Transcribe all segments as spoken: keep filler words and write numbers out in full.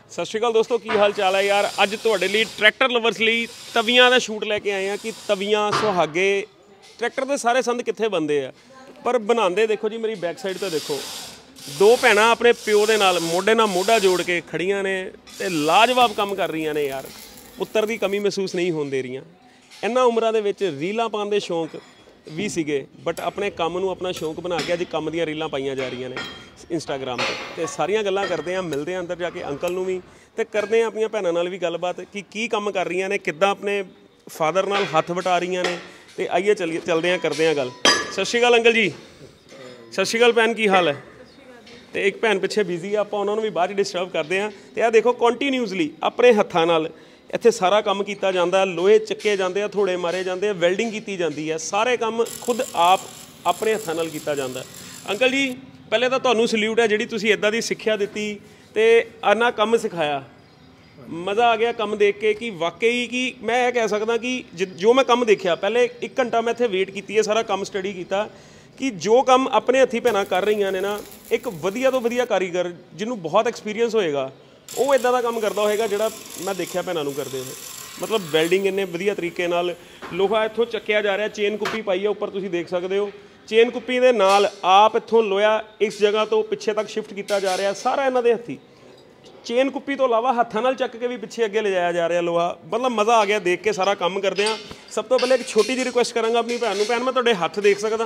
सत श्री अकाल दोस्तों, की हाल चाल है यार। अज तुहाडे लई ट्रैक्टर लवर्स लई तवियां दा शूट लैके आए हैं कि तवियां सुहागे ट्रैक्टर के सारे संद कित्थे बनदे आ, पर बनाते देखो जी। मेरी बैक साइड तो देखो, दो भैणां अपने प्यो दे नाल मोढे नाल मोढा जोड़ के खड़ियां ने ते लाजवाब काम कर रही ने यार। पुत्तर की कमी महसूस नहीं होण दे रही। इन्हां उमरां दे विच रीलां पाउण दे शौक भी सीगे, बट अपने काम नूं अपना शौक बना के अज काम दीयां रीलां पाईयां जा रही ने इंस्टाग्राम पर। तो सारियां गल्लां करते हैं, मिलते हैं अंदर जाके अंकल नूं भी, तो करते हैं अपनी भैनों नाल भी गलबात कि की काम कर रही ने, किद्दां अपने फादर नाल हत्थ वटा रही ने। तो आइए चलिए चलते हैं, करते हैं गल। सत श्री अकाल अंकल जी। सत श्री अकाल भैन, की हाल है? तो एक भैन पिछे बिजी आ, आपां उन्हां नूं भी बाद डिस्टर्ब करते हैं। तो यह देखो कंटीन्यूसली अपने हत्थां नाल इत्थे सारा काम किया जाता है। लोहे चुके जाते हैं, थोड़े मारे जाते हैं, वैल्डिंग की जाती है, सारे काम खुद आप अपने हत्थां नाल किया जाता है। अंकल जी पहले तो तुहानूं सल्यूट है जिहड़ी तुसीं इदां दी सिक्ख्या दित्ती ते इन्ना काम सिखाया। मज़ा आ गया काम देख के कि वाकई कि मैं ये कह सकदा कि जो मैं काम देखा, पहले एक घंटा मैं इत्थे वेट की है, सारा काम स्टडी किया कि जो काम अपने हत्थी भैनां कर रही ने ना, एक वधिया तो वधिया कारीगर जिन्होंने बहुत एक्सपीरियंस होएगा वो इदां दा काम करदा होएगा जिहड़ा मैं देखा भैनां नूं करदे होए। मतलब वैल्डिंग इन्ने वधिया तरीके नाल लोहा इत्थों चक्किया जा रहा, चेन कुप्पी पाई है उपर, तुसीं देख सकते हो। चेन कुप्पी दे नाल आप इत्थों लोहा इस जगह तो पिछे तक शिफ्ट किया जा रहा, सारा इन्हां दे हत्थी। चेन कुप्पी तो इलावा हत्थां नाल चक के भी पिछे अगे ले जाया जा रहा लोहा। मतलब मज़ा आ गया देख के सारा काम करदे आ। सब तो पहले एक छोटी जी रिक्वेस्ट करांगा अपनी भैन नूं, भैन मैं तुहाडे हत्थ देख सकदा?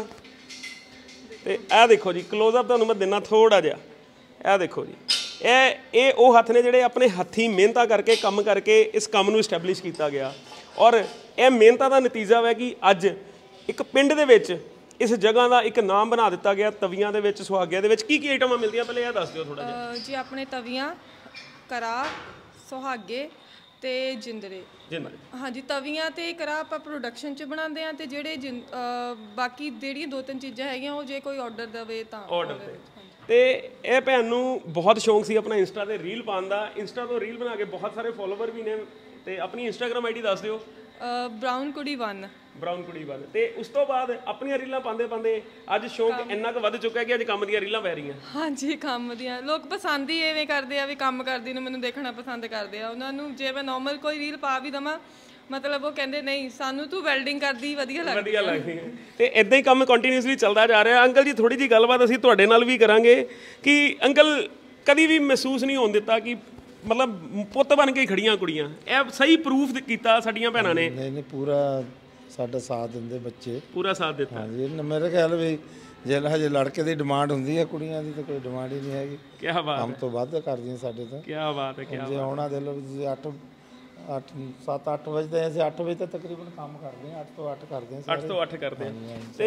तो यह देखो जी, क्लोजअप तुहानूं मैं दिना थोड़ा जिहा। यह देखो जी, ਇਹ ਇਹ ਉਹ ਹੱਥ ਨੇ ਜਿਹੜੇ ਆਪਣੇ ਹੱਥੀਂ ਮਿਹਨਤਾਂ ਕਰਕੇ ਕੰਮ ਕਰਕੇ ਇਸ ਕੰਮ ਨੂੰ ਇਸਟੈਬਲਿਸ਼ ਕੀਤਾ ਗਿਆ। ਔਰ ਇਹ ਮਿਹਨਤਾਂ ਦਾ ਨਤੀਜਾ ਹੈ ਕਿ ਅੱਜ ਇੱਕ ਪਿੰਡ ਦੇ ਵਿੱਚ ਇਸ ਜਗ੍ਹਾ ਦਾ ਇੱਕ ਨਾਮ ਬਣਾ ਦਿੱਤਾ ਗਿਆ। ਤਵੀਆਂ ਦੇ ਵਿੱਚ, ਸੁਹਾਗਿਆਂ ਦੇ ਵਿੱਚ ਕੀ ਕੀ ਆਈਟਮਾਂ ਮਿਲਦੀਆਂ ਪਹਿਲੇ ਇਹ ਦੱਸ ਦਿਓ ਥੋੜਾ ਜਿਹਾ ਜੀ। ਆਪਣੇ ਤਵੀਆਂ, ਕਰਾ, ਸੁਹਾਗੇ ਤੇ ਜਿੰਦਰੇ। ਹਾਂਜੀ, ਤਵੀਆਂ ਤੇ ਕਰਾ ਆਪਾਂ ਪ੍ਰੋਡਕਸ਼ਨ 'ਚ ਬਣਾਉਂਦੇ ਹਾਂ, ਤੇ ਜਿਹੜੇ ਬਾਕੀ ਜਿਹੜੀਆਂ ਦੋ ਤਿੰਨ ਚੀਜ਼ਾਂ ਹੈਗੀਆਂ ਉਹ ਜੇ ਕੋਈ ਆਰਡਰ ਦੇਵੇ ਤਾਂ ਆਰਡਰ ਤੇ। तो यह भैन नूं बहुत शौक सी अपना इंस्टा ते रील पाउण दा। इंस्टा तो रील बना के बहुत सारे फॉलोवर भी ने। तो अपनी इंस्टाग्राम आई डी दस दिओ। ब्राउन कुड़ी वन। ब्राउन कुड़ी वन। तो उस तो बाद अपनी रीलां पाते पाते अज शौक इन्ना क वध चुका है कि अज काम दीयां रीलां पै रही। हाँ जी, काम दीयां लोग पसंद ही इवें करते हैं भी काम करदी नूं मैनूं देखना पसंद करते हैं। उन्हां नूं जे मैं नॉर्मल कोई रील पा भी देवां, मतलब वो कहते नहीं सानू तू वैल्डिंग करदी वधिया लगदी वधिया लगदी है। ते इदां ही काम कंटीन्यूसली चलदा जा रहा। अंकल जी थोड़ी जी गलबात असीं तुहाडे नाल भी करांगे कि अंकल कभी भी महसूस नहीं होण दित्ता कि मतलब पुत्त बन के खड़ियां कुड़ियां, ਇਹ सही प्रूफ कीता साडीਆਂ ਭੈਣਾਂ ਨੇ। नहीं नहीं पूरा साडा साथ दिंदे बच्चे, पूरा साथ दिता। हाँ जी, मेरे ख्याल भी जे हजे लड़के की डिमांड होंदी है, कुड़ियां दी तो कोई डिमांड ही नहीं हैगी। क्या बात है, हम तो वध करदियां साडे तो। क्या बात है, क्या जे आउणा दे लो जी अठ अठ सत्त अठ बजे असीं अठ बजे तक तकरीबन काम करते हैं। अठ तो अठ करते हैं, अठ तो अठ करते हैं। तो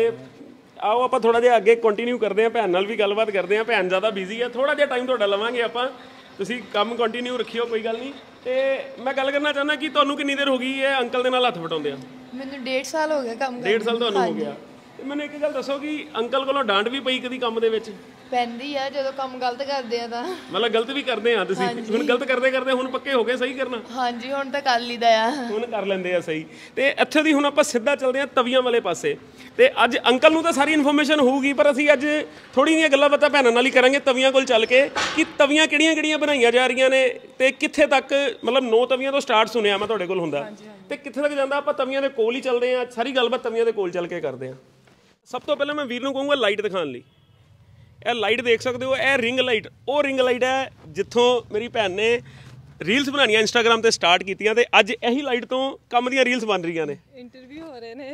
आओ आप थोड़ा जिहा अगे कंटिन्यू करते हैं, भैन नाल भी गलबात करते हैं। भैन ज़्यादा बिजी है, थोड़ा जिहा टाइम तुहाडा लवांगे आपां, तुसीं काम कंटिन्यू रखियो, कोई गल नहीं। तो मैं गल करना चाहना कि तुहानूं किन्नी देर हो गई है अंकल दे नाल हत्थ वटाउंदे आ? मैनूं डेढ़ साल हो गया काम करदे। डेढ़ साल तुहानूं हो गया। तो मैनूं एक गल दसो कि अंकल कोलों डांट भी पई कदी काम दे विच? ਪੈਂਦੀ ਆ ਜਦੋਂ ਕੰਮ ਗਲਤ ਕਰਦੇ ਆ ਤਾਂ। मतलब गलत भी करते हैं तुसीं? हुण गलत करते करते हुण पक्के हो गए सही करना? ਹਾਂਜੀ, ਹੁਣ ਤਾਂ ਕਰ ਲਈਦਾ ਆ, ਹੁਣ ਕਰ ਲੈਂਦੇ ਆ ਸਹੀ। ਤੇ ਇੱਥੇ ਦੀ ਹੁਣ ਆਪਾਂ ਸਿੱਧਾ ਚੱਲਦੇ ਆ ਤਵੀਆਂ ਵਾਲੇ ਪਾਸੇ। ਤੇ ਅੱਜ ਅੰਕਲ ਨੂੰ ਤਾਂ ਸਾਰੀ ਇਨਫੋਰਮੇਸ਼ਨ ਹੋਊਗੀ, ਪਰ ਅਸੀਂ ਅੱਜ ਥੋੜੀ ਜਿਹੀਆਂ ਗੱਲਾਂ ਬਾਤਾਂ ਭੈਣਾਂ ਨਾਲ ਹੀ ਕਰਾਂਗੇ ਤਵੀਆਂ ਕੋਲ ਚੱਲ ਕੇ ਕਿ ਤਵੀਆਂ ਕਿਹੜੀਆਂ ਕਿਹੜੀਆਂ ਬਣਾਈਆਂ ਜਾ ਰਹੀਆਂ ਨੇ ਤੇ ਕਿੱਥੇ ਤੱਕ। ਮਤਲਬ ਨੌ ਤਵੀਆਂ ਤੋਂ ਸਟਾਰਟ ਸੁਣਿਆ ਮੈਂ ਤੁਹਾਡੇ ਕੋਲ ਹੁੰਦਾ, ਤੇ ਕਿੱਥੇ ਤੱਕ ਜਾਂਦਾ। ਆਪਾਂ ਤਵੀਆਂ ਦੇ ਕੋਲ ਹੀ ਚੱਲਦੇ ਆ, ਸਾਰੀ ਗੱਲਬਾਤ ਤਵੀਆਂ ਦੇ ਕੋਲ ਚੱਲ ਕੇ ਕਰਦੇ ਆ। ਸਭ ਤੋਂ ਪਹਿਲਾਂ ਮੈਂ ਵੀਰ ਨੂੰ ਕਹੂੰਗਾ ਲਾਈਟ ਦਿਖਾਉਣ ਲਈ। ਇਹ ਲਾਈਟ ਦੇਖ ਸਕਦੇ ਹੋ, ਇਹ ਰਿੰਗ ਲਾਈਟ ਉਹ ਰਿੰਗ ਲਾਈਟ ਹੈ ਜਿੱਥੋਂ ਮੇਰੀ ਭੈਣ ਨੇ ਰੀਲਸ ਬਣਾਉਣੀਆਂ ਇੰਸਟਾਗ੍ਰਾਮ ਤੇ ਸਟਾਰਟ ਕੀਤੀਆਂ, ਤੇ ਅੱਜ ਇਹੀ ਲਾਈਟ ਤੋਂ ਕੰਮ ਦੀਆਂ ਰੀਲਸ ਬਣ ਰਹੀਆਂ ਨੇ। ਇੰਟਰਵਿਊ ਹੋ ਰਹੇ ਨੇ,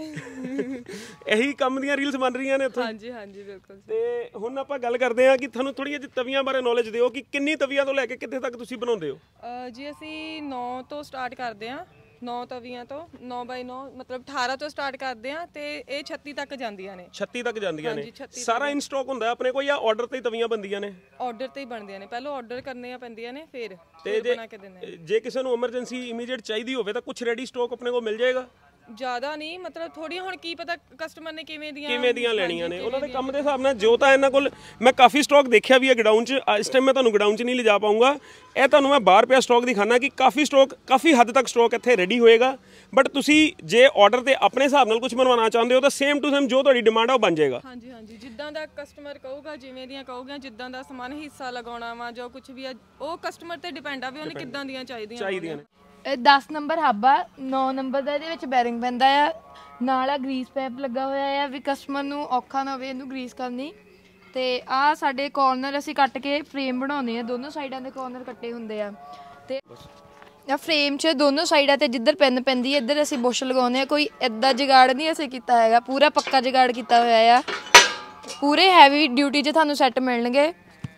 ਇਹੀ ਕੰਮ ਦੀਆਂ ਰੀਲਸ ਬਣ ਰਹੀਆਂ ਨੇ ਇੱਥੋਂ। ਹਾਂਜੀ ਹਾਂਜੀ ਬਿਲਕੁਲ। ਤੇ ਹੁਣ ਆਪਾਂ ਗੱਲ ਕਰਦੇ ਹਾਂ ਕਿ ਤੁਹਾਨੂੰ ਥੋੜ੍ਹੀਆਂ ਜਿਹੀ ਤਵੀਆਂ ਬਾਰੇ ਨੌਲੇਜ ਦਿਓ ਕਿ ਕਿੰਨੀ ਤਵੀਆਂ ਤੋਂ ਲੈ ਕੇ ਕਿੱਥੇ ਤੱਕ ਤੁਸੀਂ ਬਣਾਉਂਦੇ ਹੋ? ਜੀ ਅਸੀਂ ਨੌ ਤੋਂ ਸਟਾਰਟ ਕਰਦੇ ਹਾਂ, नौ तवियां तो नौ बाई नौ मतलब अठारह तो स्टार्ट करते हैं तो ये छत्ती तक जांदियां ने। छत्ती तक जांदियां ने। सारा इन स्टॉक हुंदा है अपने कोल या ऑर्डर ते तवियां बनदियां ने? ऑर्डर ते ही बनदियां ने, पहले ऑर्डर करने पैंदियां ने फिर बना के देने। जे किसी नूं एमरजेंसी इमीडिएट चाहिदी होवे तां कुछ रेडी स्टॉक अपने को मिल जाएगा? ਜ਼ਿਆਦਾ ਨਹੀਂ, ਮਤਲਬ ਥੋੜੀਆਂ, ਹੁਣ ਕੀ ਪਤਾ ਕਸਟਮਰ ਨੇ ਕਿਵੇਂ ਦੀਆਂ ਕਿਵੇਂ ਦੀਆਂ ਲੈਣੀਆਂ ਨੇ, ਉਹਨਾਂ ਦੇ ਕੰਮ ਦੇ ਹਿਸਾਬ ਨਾਲ। ਜੋ ਤਾਂ ਇਹਨਾਂ ਕੋਲ ਮੈਂ ਕਾਫੀ ਸਟਾਕ ਦੇਖਿਆ ਵੀ ਹੈ ਗਡਾਊਨ 'ਚ, ਇਸ ਟਾਈਮ ਮੈਂ ਤੁਹਾਨੂੰ ਗਡਾਊਨ 'ਚ ਨਹੀਂ ਲਿਜਾ ਪਾਊਂਗਾ, ਇਹ ਤੁਹਾਨੂੰ ਮੈਂ ਬਾਹਰ ਪਿਆ ਸਟਾਕ ਦਿਖਾਣਾ ਕਿ ਕਾਫੀ ਸਟਾਕ, ਕਾਫੀ ਹੱਦ ਤੱਕ ਸਟਾਕ ਇੱਥੇ ਰੈਡੀ ਹੋਏਗਾ। ਬਟ ਤੁਸੀਂ ਜੇ ਆਰਡਰ ਤੇ ਆਪਣੇ ਹਿਸਾਬ ਨਾਲ ਕੁਝ ਬਣਵਾਉਣਾ ਚਾਹੁੰਦੇ ਹੋ ਤਾਂ ਸੇਮ ਟੂ ਸੇਮ ਜੋ ਤੁਹਾਡੀ ਡਿਮਾਂਡ ਆ ਉਹ ਬਣ ਜਾਏਗਾ। ਹਾਂਜੀ ਹਾਂਜੀ, ਜਿੱਦਾਂ ਦਾ ਕਸਟਮਰ ਕਹੂਗਾ, ਜਿਵੇਂ ਦੀਆਂ ਕਹੂਗੀਆਂ, ਜਿੱਦਾਂ ਦਾ ਸਮਾਨ ਹਿੱਸਾ ਲਗਾਉਣਾ ਵਾ, ਜੋ ਕੁਝ ਵੀ ਆ ਉਹ ਕਸਟਮਰ ਤੇ ਡਿਪੈਂਡ ਆ ਵੀ ਉਹਨੇ ਕਿੱਦਾਂ ਦੀਆਂ ਚਾਹੀਦੀਆਂ ਚਾਹੀਦੀਆਂ ਨੇ। ਇਹ ਦਸ ਨੰਬਰ ਹੱਬ ਆ, ਨੌ ਨੰਬਰ ਦਾ ਇਹਦੇ ਵਿੱਚ ਬੈਰਿੰਗ ਪੈਂਦਾ ਆ, ਨਾਲ ਆ ਗਰੀਸ ਪੈਪ ਲੱਗਾ ਹੋਇਆ ਆ ਵੀ ਕਸਟਮਰ ਨੂੰ ਔਖਾ ਨਾ ਹੋਵੇ ਇਹਨੂੰ ਗਰੀਸ ਕਰਨੀ। ਤੇ ਆ ਸਾਡੇ ਕਾਰਨਰ ਅਸੀਂ ਕੱਟ ਕੇ ਫਰੇਮ ਬਣਾਉਂਦੇ ਆ, ਦੋਨੋਂ ਸਾਈਡਾਂ ਦੇ ਕਾਰਨਰ ਕੱਟੇ ਹੁੰਦੇ ਆ। ਤੇ ਆ ਫਰੇਮ 'ਚ ਦੋਨੋਂ ਸਾਈਡਾਂ ਤੇ ਜਿੱਧਰ ਪੈਨ ਪੈਂਦੀ ਹੈ ਇੱਧਰ ਅਸੀਂ ਬੁਸ਼ ਲਗਾਉਂਦੇ ਆ। ਕੋਈ ਇੱਦਾਂ ਜਗਾੜ ਨਹੀਂ ਅਸੀਂ ਕੀਤਾ ਹੈਗਾ, ਪੂਰਾ ਪੱਕਾ ਜਗਾੜ ਕੀਤਾ ਹੋਇਆ ਆ। ਪੂਰੇ ਹੈਵੀ ਡਿਊਟੀ 'ਚ ਤੁਹਾਨੂੰ ਸੈੱਟ ਮਿਲਣਗੇ।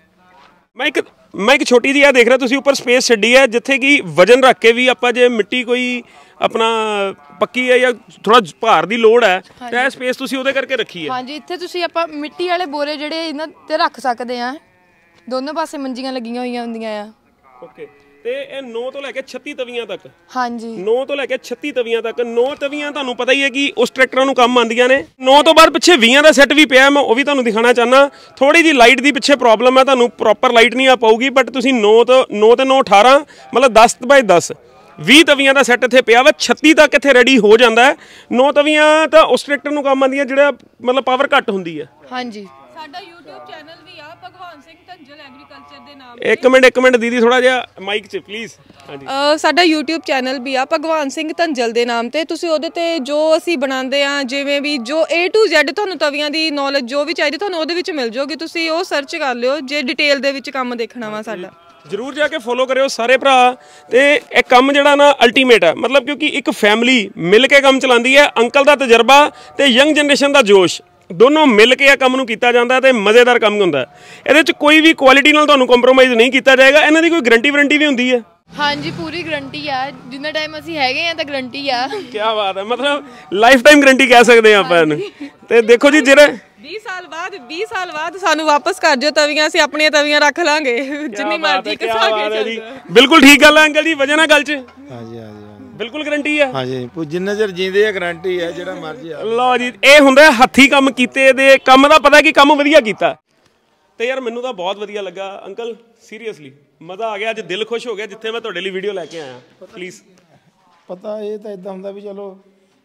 ਮੈਂ ਇੱਕ ਮੈਂ ਇੱਕ ਛੋਟੀ ਜਿਹੀ ਆ ਦੇਖ ਰਿਹਾ ਤੁਸੀਂ ਉੱਪਰ ਸਪੇਸ ਛੱਡੀ ਹੈ ਜਿੱਥੇ ਕਿ ਵਜਨ ਰੱਖ ਕੇ ਵੀ ਆਪਾਂ ਜੇ ਮਿੱਟੀ ਕੋਈ ਆਪਣਾ ਪੱਕੀ ਹੈ ਜਾਂ ਥੋੜਾ ਭਾਰ ਦੀ ਲੋੜ ਹੈ ਤਾਂ ਇਹ ਸਪੇਸ ਤੁਸੀਂ ਉਹਦੇ ਕਰਕੇ ਰੱਖੀ ਹੈ। ਹਾਂਜੀ, ਇੱਥੇ ਤੁਸੀਂ ਆਪਾਂ ਮਿੱਟੀ ਵਾਲੇ ਬੋਰੇ ਜਿਹੜੇ ਇਹਨਾਂ ਤੇ ਰੱਖ ਸਕਦੇ ਆ, ਦੋਨੋਂ ਪਾਸੇ ਮੰਜੀਆਂ ਲੱਗੀਆਂ ਹੋਈਆਂ ਹੁੰਦੀਆਂ ਆ। ਓਕੇ, ਤੇ ਇਹ ਨੌ ਤੋਂ ਲੈ ਕੇ ਛੱਤੀ ਤਵੀਆਂ ਤੱਕ, ਹਾਂਜੀ ਨੌ ਤੋਂ ਲੈ ਕੇ ਛੱਤੀ ਤਵੀਆਂ ਤੱਕ, ਨੌ ਤਵੀਆਂ ਤੁਹਾਨੂੰ ਪਤਾ ਹੀ ਹੈ ਕਿ ਉਸ ਟਰੈਕਟਰਾਂ ਨੂੰ ਕੰਮ ਆਉਂਦੀਆਂ ਨੇ। ਨੌ ਤੋਂ ਬਾਅਦ ਪਿੱਛੇ ਵੀਹਾਂ ਦਾ ਸੈੱਟ ਵੀ ਪਿਆ, ਮੈਂ ਉਹ ਵੀ ਤੁਹਾਨੂੰ ਦਿਖਾਣਾ ਚਾਹੁੰਦਾ। ਥੋੜੀ ਜਿਹੀ ਲਾਈਟ ਦੀ ਪਿੱਛੇ ਪ੍ਰੋਬਲਮ ਹੈ, ਤੁਹਾਨੂੰ ਪ੍ਰੋਪਰ ਲਾਈਟ ਨਹੀਂ ਆ ਪਾਊਗੀ, ਬਟ ਤੁਸੀਂ ਨੌ ਤੋਂ ਨੌ ਤੇ ਨੌ ਅਠਾਰਾਂ ਮਤਲਬ ਦਸ ਬਾਈ ਦਸ ਵੀਹ ਤਵੀਆਂ ਦਾ ਸੈੱਟ ਇੱਥੇ ਪਿਆ ਵਾ। ਛੱਤੀ ਤੱਕ ਇੱਥੇ ਰੈਡੀ ਹੋ ਜਾਂਦਾ ਹੈ। ਨੌ ਤਵੀਆਂ ਤਾਂ ਉਸ ਟਰੈਕਟਰ ਨੂੰ ਕੰਮ ਆਉਂਦੀਆਂ ਜਿਹੜਾ ਮਤਲਬ ਪਾਵਰ ਘੱਟ ਹੁੰਦੀ ਹੈ। ਹਾਂਜੀ, ਸਾਡਾ YouTube ਚੈਨਲ ਵੀ ਆ ਭਗਵਾਨ ਸਿੰਘ ਧੰਜਲ ਐਗਰੀਕਲਚਰ ਦੇ ਨਾਮ ਇੱਕ ਮਿੰਟ ਇੱਕ ਮਿੰਟ ਦੀਦੀ ਥੋੜਾ ਜਿਹਾ ਮਾਈਕ 'ਚ ਪਲੀਜ਼। ਹਾਂਜੀ, ਅ, ਸਾਡਾ YouTube ਚੈਨਲ ਵੀ ਆ ਭਗਵਾਨ ਸਿੰਘ ਧੰਜਲ ਦੇ ਨਾਮ ਤੇ। ਤੁਸੀਂ ਉਹਦੇ ਤੇ ਜੋ ਅਸੀਂ ਬਣਾਉਂਦੇ ਆ, ਜਿਵੇਂ ਵੀ ਜੋ A to Z ਤੁਹਾਨੂੰ ਤਵੀਆਂ ਦੀ ਨੌਲੇਜ ਜੋ ਵੀ ਚਾਹੀਦੀ ਤੁਹਾਨੂੰ ਉਹਦੇ ਵਿੱਚ ਮਿਲ ਜਾਊਗੀ। ਤੁਸੀਂ ਉਹ ਸਰਚ ਕਰ ਲਿਓ ਜੇ ਡਿਟੇਲ ਦੇ ਵਿੱਚ ਕੰਮ ਦੇਖਣਾ ਵਾ ਸਾਡਾ। ਜ਼ਰੂਰ ਜਾ ਕੇ ਫੋਲੋ ਕਰਿਓ ਸਾਰੇ ਭਰਾ। ਤੇ ਇਹ ਕੰਮ ਜਿਹੜਾ ਨਾ ਅਲਟੀਮੇਟ ਹੈ, ਮਤਲਬ ਕਿਉਂਕਿ ਇੱਕ ਫੈਮਿਲੀ ਮਿਲ ਕੇ ਕੰਮ ਚਲਾਉਂਦੀ ਹੈ। ਅੰਕਲ ਦਾ ਤਜਰਬਾ ਤੇ ਯੰਗ ਜਨਰੇਸ਼ਨ ਦਾ ਜੋਸ਼ ਦੋਨੋਂ ਮਿਲ ਕੇ ਇਹ ਕੰਮ ਨੂੰ ਕੀਤਾ ਜਾਂਦਾ ਤੇ ਮਜ਼ੇਦਾਰ ਕੰਮ ਹੁੰਦਾ। ਇਹਦੇ 'ਚ ਕੋਈ ਵੀ ਕੁਆਲਿਟੀ ਨਾਲ ਤੁਹਾਨੂੰ ਕੰਪਰੋਮਾਈਜ਼ ਨਹੀਂ ਕੀਤਾ ਜਾਏਗਾ। ਇਹਨਾਂ ਦੀ ਕੋਈ ਗਰੰਟੀ ਵਾਰੰਟੀ ਵੀ ਹੁੰਦੀ ਹੈ? ਹਾਂਜੀ, ਪੂਰੀ ਗਰੰਟੀ ਆ। ਜਿੰਨਾ ਟਾਈਮ ਅਸੀਂ ਹੈਗੇ ਆ ਤਾਂ ਗਰੰਟੀ ਆ। ਕੀ ਬਾਤ ਹੈ, ਮਤਲਬ ਲਾਈਫ ਟਾਈਮ ਗਰੰਟੀ ਕਹਿ ਸਕਦੇ ਆ ਆਪਾਂ ਇਹਨੂੰ। ਤੇ ਦੇਖੋ ਜੀ ਜਿਹੜੇ ਵੀਹ ਸਾਲ ਬਾਅਦ ਵੀਹ ਸਾਲ ਬਾਅਦ ਸਾਨੂੰ ਵਾਪਸ ਕਰ ਦਿਓ ਤਵੀਆਂ, ਅਸੀਂ ਆਪਣੀਆਂ ਤਵੀਆਂ ਰੱਖ ਲਾਂਗੇ ਜਿੰਨੀ ਮਰਜ਼ੀ ਕਸਾ ਕੇ ਜੀ। ਬਿਲਕੁਲ ਠੀਕ ਗੱਲ ਹੈ ਅੰਕਲ ਜੀ, ਵਜਨ ਆ ਗੱਲ 'ਚ। ਹਾਂਜੀ ਹਾਂਜੀ ਬਿਲਕੁਲ ਗਰੰਟੀ ਹੈ। ਹਾਂਜੀ, ਜਿੰਨਾ ਚਿਰ ਜੀਂਦੇ ਆ ਗਰੰਟੀ ਹੈ, ਜਿਹੜਾ ਮਰਜ਼ੀ ਆ। ਲਓ ਜੀ, ਇਹ ਹੁੰਦਾ ਹੱਥੀਂ ਕੰਮ ਕੀਤੇ ਦੇ ਕੰਮ ਦਾ ਪਤਾ ਕਿ ਕੰਮ ਵਧੀਆ ਕੀਤਾ। ਤੇ ਯਾਰ ਮੈਨੂੰ ਤਾਂ ਬਹੁਤ ਵਧੀਆ ਲੱਗਾ ਅੰਕਲ, ਸੀਰੀਅਸਲੀ ਮਜ਼ਾ ਆ ਗਿਆ। ਅੱਜ ਦਿਲ ਖੁਸ਼ ਹੋ ਗਿਆ ਜਿੱਥੇ ਮੈਂ ਤੁਹਾਡੇ ਲਈ ਵੀਡੀਓ ਲੈ ਕੇ ਆਇਆ। ਪਲੀਜ਼। ਪਤਾ ਇਹ ਤਾਂ ਇਦਾਂ ਹੁੰਦਾ ਵੀ ਚਲੋ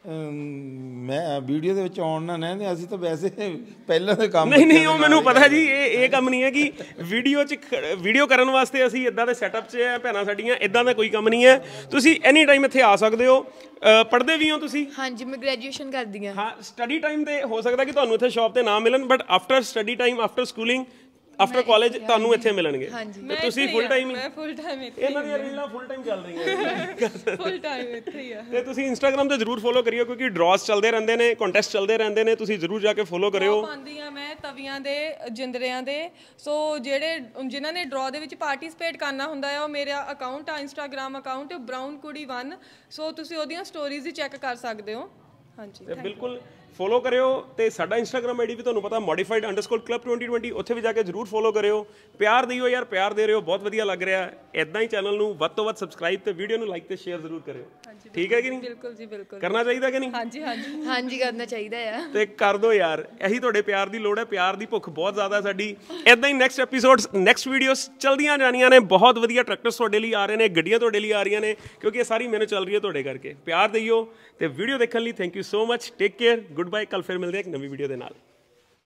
ਮੈਂ ਵੀਡੀਓ ਦੇ ਵਿੱਚ ਆਉਣ ਨਾ ਨਹੀਂ, ਅਸੀਂ ਤਾਂ ਵੈਸੇ ਪਹਿਲਾਂ ਦੇ ਕੰਮ ਨਹੀਂ ਨਹੀਂ ਉਹ ਮੈਨੂੰ ਪਤਾ ਜੀ। ਇਹ ਇਹ ਕੰਮ ਨਹੀਂ ਹੈ ਕਿ ਵੀਡੀਓ 'ਚ ਵੀਡੀਓ ਕਰਨ ਵਾਸਤੇ ਅਸੀਂ ਇੱਦਾਂ ਦੇ ਸੈਟਅਪ 'ਚ ਹੈ ਭੈਣਾਂ ਸਾਡੀਆਂ, ਇੱਦਾਂ ਦਾ ਕੋਈ ਕੰਮ ਨਹੀਂ ਹੈ। ਤੁਸੀਂ ਐਨੀ ਟਾਈਮ ਇੱਥੇ ਆ ਸਕਦੇ ਹੋ। ਪੜ੍ਹਦੇ ਵੀ ਹੋ ਤੁਸੀਂ? ਹਾਂਜੀ, ਮੈਂ ਗ੍ਰੈਜੂਏਸ਼ਨ ਕਰਦੀ ਹਾਂ। ਹਾਂ, ਸਟੱਡੀ ਟਾਈਮ ਤੇ ਹੋ ਸਕਦਾ ਕਿ ਤੁਹਾਨੂੰ ਇੱਥੇ ਸ਼ਾਪ ਤੇ ਨਾ ਮਿਲਣ, but after study time, after schooling, after college ਤੁਹਾਨੂੰ ਇੱਥੇ ਮਿਲਣਗੇ। ਤੇ ਤੁਸੀਂ ਫੁੱਲ ਟਾਈਮ ਹੀ? ਮੈਂ ਫੁੱਲ ਟਾਈਮ ਇੱਥੇ ਇਹਨਾਂ ਦੀਆਂ ਰੀਲਾਂ ਫੁੱਲ ਟਾਈਮ ਚੱਲ ਰਹੀਆਂ। ਫੁੱਲ ਟਾਈਮ ਇੱਥੇ ਹੀ ਆ। ਤੇ ਤੁਸੀਂ ਇੰਸਟਾਗ੍ਰਾਮ ਤੇ ਜ਼ਰੂਰ ਫੋਲੋ ਕਰਿਓ ਕਿਉਂਕਿ ਡਰਾਸ ਚੱਲਦੇ ਰਹਿੰਦੇ ਨੇ, ਕੰਟੈਸਟ ਚੱਲਦੇ ਰਹਿੰਦੇ ਨੇ। ਤੁਸੀਂ ਜ਼ਰੂਰ ਜਾ ਕੇ ਫੋਲੋ ਕਰਿਓ। ਪਾਉਂਦੀ ਆ ਮੈਂ ਤਵੀਆਂ ਦੇ, ਜਿੰਦਰਿਆਂ ਦੇ। ਸੋ ਜਿਹੜੇ ਜਿਨ੍ਹਾਂ ਨੇ ਡਰਾ ਦੇ ਵਿੱਚ ਪਾਰਟਿਸਿਪੇਟ ਕਰਨਾ ਹੁੰਦਾ ਆ, ਉਹ ਮੇਰਾ ਅਕਾਊਂਟ ਆ ਇੰਸਟਾਗ੍ਰਾਮ ਅਕਾਊਂਟ ਬਰਾਊਨ ਕੁੜੀ ਵਨ। ਸੋ ਤੁਸੀਂ ਉਹਦੀਆਂ ਸਟੋਰੀਜ਼ ਹੀ ਚੈੱਕ ਕਰ ਸਕਦੇ ਹੋ। ਹਾਂਜੀ, ਤੇ ਬਿਲਕੁਲ ਫੋਲੋ ਕਰਿਓ। ਤੇ ਸਾਡਾ ਇੰਸਟਾਗ੍ਰਾਮ ਆਈਡੀ ਵੀ ਤੁਹਾਨੂੰ ਪਤਾ modified underscore club twenty twenty, ਉੱਥੇ ਵੀ ਜਾ ਕੇ ਜ਼ਰੂਰ ਫੋਲੋ ਕਰਿਓ। ਪਿਆਰ ਦਿਓ ਯਾਰ, ਪਿਆਰ ਦੇ ਰਹੇ ਹੋ, ਬਹੁਤ ਵਧੀਆ ਲੱਗ ਰਿਹਾ। ਇਦਾਂ ਹੀ ਚੈਨਲ ਨੂੰ ਵੱਧ ਤੋਂ ਵੱਧ ਸਬਸਕ੍ਰਾਈਬ ਤੇ ਵੀਡੀਓ ਨੂੰ ਲਾਈਕ ਤੇ ਸ਼ੇਅਰ ਜ਼ਰੂਰ ਕਰਿਓ। ਠੀਕ ਹੈ ਕਿ ਨਹੀਂ? ਬਿਲਕੁਲ ਜੀ, ਬਿਲਕੁਲ ਕਰਨਾ ਚਾਹੀਦਾ ਕਿ ਨਹੀਂ? ਹਾਂਜੀ ਹਾਂਜੀ ਹਾਂਜੀ, ਕਰਨਾ ਚਾਹੀਦਾ ਆ। ਤੇ ਕਰ ਦਿਓ ਯਾਰ, ਇਹੀ ਤੁਹਾਡੇ ਪਿਆਰ ਦੀ ਲੋੜ ਹੈ। ਪਿਆਰ ਦੀ ਭੁੱਖ ਬਹੁਤ ਜ਼ਿਆਦਾ ਸਾਡੀ। ਇਦਾਂ ਹੀ ਨੈਕਸਟ ਐਪੀਸੋਡਸ, ਨੈਕਸਟ ਵੀਡੀਓਸ ਚਲਦੀਆਂ ਜਾਣੀਆਂ ਨੇ। ਬਹੁਤ ਵਧੀਆ ਟਰੈਕਟਰਸ ਤੁਹਾਡੇ ਲਈ ਆ ਰਹੇ ਨੇ, ਗੱਡੀਆਂ ਤੁਹਾਡੇ ਲਈ ਆ ਰਹੀਆਂ ਨੇ, ਕਿਉਂਕਿ ਇਹ ਸਾਰੀ ਮਿਹਨਤ ਚੱਲ ਰਹੀ ਹੈ ਤੁਹਾਡੇ ਕਰਕੇ। ਪਿਆਰ ਦਿਓ ਤੇ ਵੀਡੀਓ ਦੇਖਣ ਲਈ thank you so much. Take care, good bye. ਕੱਲ ਫਿਰ ਮਿਲਦੇ ਹਾਂ ਇੱਕ ਨਵੀਂ ਵੀਡੀਓ ਦੇ ਨਾਲ।